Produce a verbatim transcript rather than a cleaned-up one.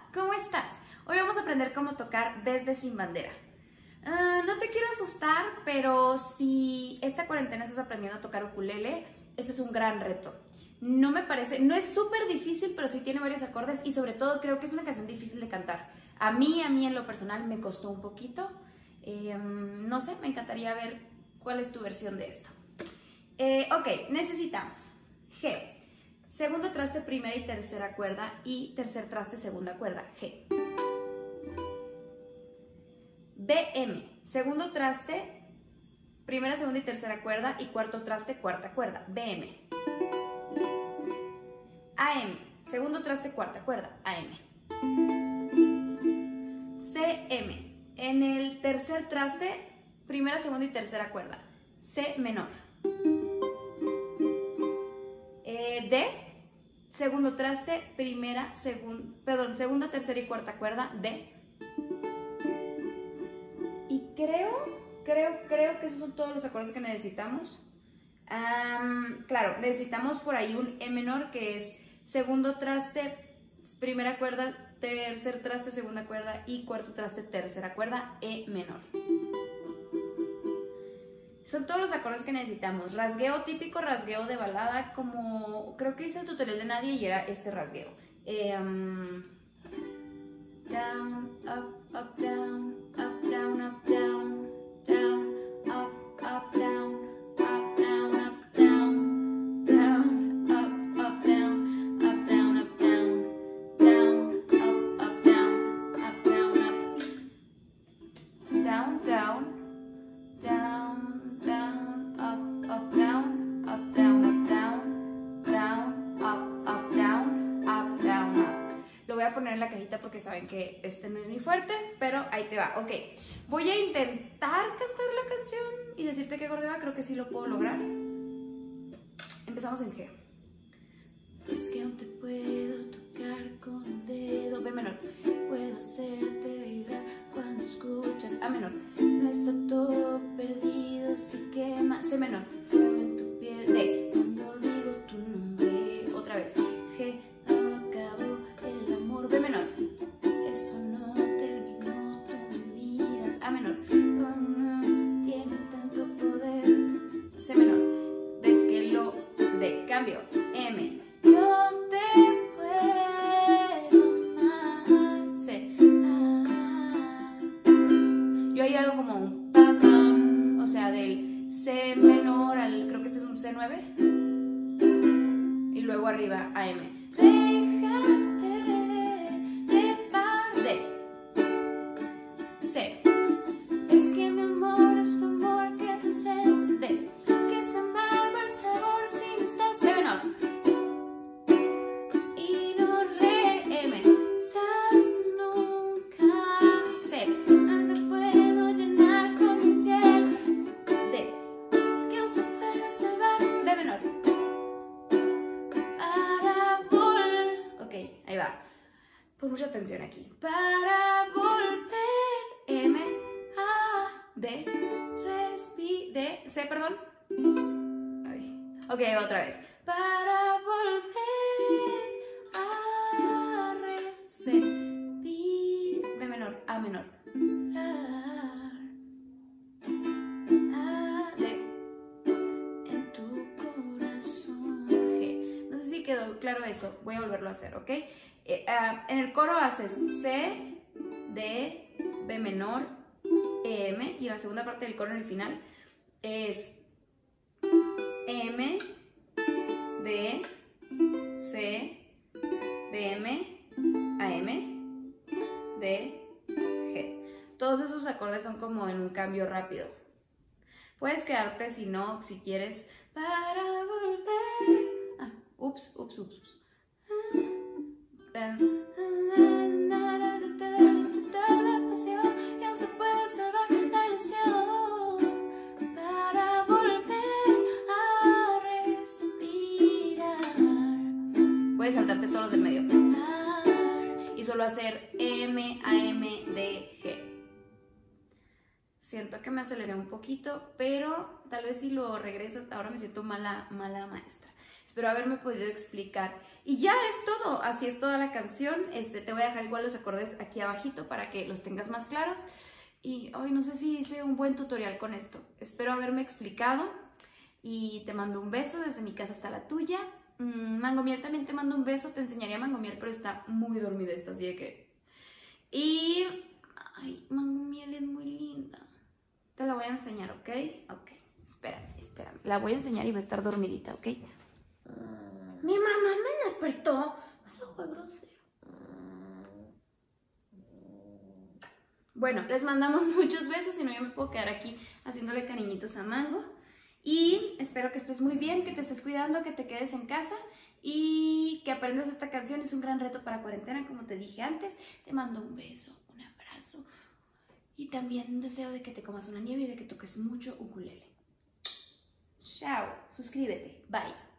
¿cómo estás? Hoy vamos a aprender cómo tocar desde sin bandera. Uh, no te quiero asustar, pero si esta cuarentena estás aprendiendo a tocar ukulele, ese es un gran reto. No me parece, no es súper difícil, pero sí tiene varios acordes y sobre todo creo que es una canción difícil de cantar. A mí, a mí en lo personal me costó un poquito. Eh, no sé, me encantaría ver cuál es tu versión de esto. Eh, ok, necesitamos G. Segundo traste, primera y tercera cuerda y tercer traste, segunda cuerda, G. B M, segundo traste, primera, segunda y tercera cuerda y cuarto traste, cuarta cuerda, B M. A M, segundo traste, cuarta cuerda, A M. C M, en el tercer traste, primera, segunda y tercera cuerda, C menor. Eh, D, segundo traste, primera, segun, perdón, segunda, tercera y cuarta cuerda, D. Y creo, creo, creo que esos son todos los acordes que necesitamos. Um, claro, necesitamos por ahí un E menor, que es segundo traste, primera cuerda, tercer traste, segunda cuerda y cuarto traste, tercera cuerda, E menor. Son todos los acordes que necesitamos. Rasgueo típico, rasgueo de balada, como creo que hice el tutorial de Nadie y era este rasgueo. Eh, um, down, up, up, down, up, down, up, down, down, up, up, down, up, down, up, down, down, up, up, down, up, down, up, down, down, up, up, down, up, down, up, down, down, down, down, up, up, down, up, down, up, down, down, up, up, down, up, down, up. Lo voy a poner en la cajita porque saben que este no es muy fuerte, pero ahí te va. Ok, voy a intentar cantar la canción y decirte qué acorde va. Creo que sí lo puedo lograr. Empezamos en G. Es que aún te puedo tocar con un dedo. B menor. Puedo hacerte vibrar cuando escuchas. A menor. No está todo perdido si quema. C menor. Fuego en tu piel. D. Cuando digo tu nombre. Otra vez. G. No acabó el amor. B menor. Esto no terminó. Tú me miras. A menor. No, no tiene tanto poder. C menor. Ves que lo. D. Cambio. M. Yo te puedo amar. C. Ah. Yo ahí hago como un pam pam, o sea, del C menor al, creo que este es un C nueve. Y luego arriba A M. Déjate llevar. D. C. Es que mi amor es tu amor, que tu ausencia. D. Que es amargo el sabor si no estás. B menor. Y no re. M. Sabes nunca. C. No te puedo llenar con mi piel. D. Que aún se puede salvar. B menor. Para vol. Ok, ahí va. Pon mucha atención aquí. Para volver. M. A. D. Respi. D. C, perdón. Ay. Ok, otra vez. Para volver a res. C. Pi. B menor. A menor. A. D. En tu corazón. G. No sé si quedó claro eso. Voy a volverlo a hacer, ¿ok? Eh, uh, en el coro haces C, D, B menor, E, M. Y en la segunda parte del coro, en el final, es M, D, C, B M, A M, D, G. Todos esos acordes son como en un cambio rápido. Puedes quedarte, si no, si quieres, para volver. Ah, ups, ups, ups, ups. Um, la pasión ya se puede salvar la ilusión para volver a respirar. Puedes saltarte todos los del medio y solo hacer M, A, M, D, G. Siento que me aceleré un poquito, pero tal vez si lo regresas, ahora me siento mala, mala maestra. Espero haberme podido explicar. Y ya es todo, así es toda la canción. Este, te voy a dejar igual los acordes aquí abajito para que los tengas más claros. Y hoy no sé si hice un buen tutorial con esto. Espero haberme explicado y te mando un beso desde mi casa hasta la tuya. Mm, Mangomiel también te mando un beso, te enseñaría Mangomiel, pero está muy dormida esta, así de que... Y... Ay, Mangomiel es muy linda. Te la voy a enseñar, ¿ok? Ok, espérame, espérame. La voy a enseñar y va a estar dormidita, ¿ok? Mi mamá me despertó. Eso fue grosero. Bueno, les mandamos muchos besos, si no yo me puedo quedar aquí haciéndole cariñitos a Mango. Y espero que estés muy bien, que te estés cuidando, que te quedes en casa y que aprendas esta canción. Es un gran reto para cuarentena, como te dije antes. Te mando un beso, un abrazo y también un deseo de que te comas una nieve y de que toques mucho ukulele. Chao, suscríbete, bye.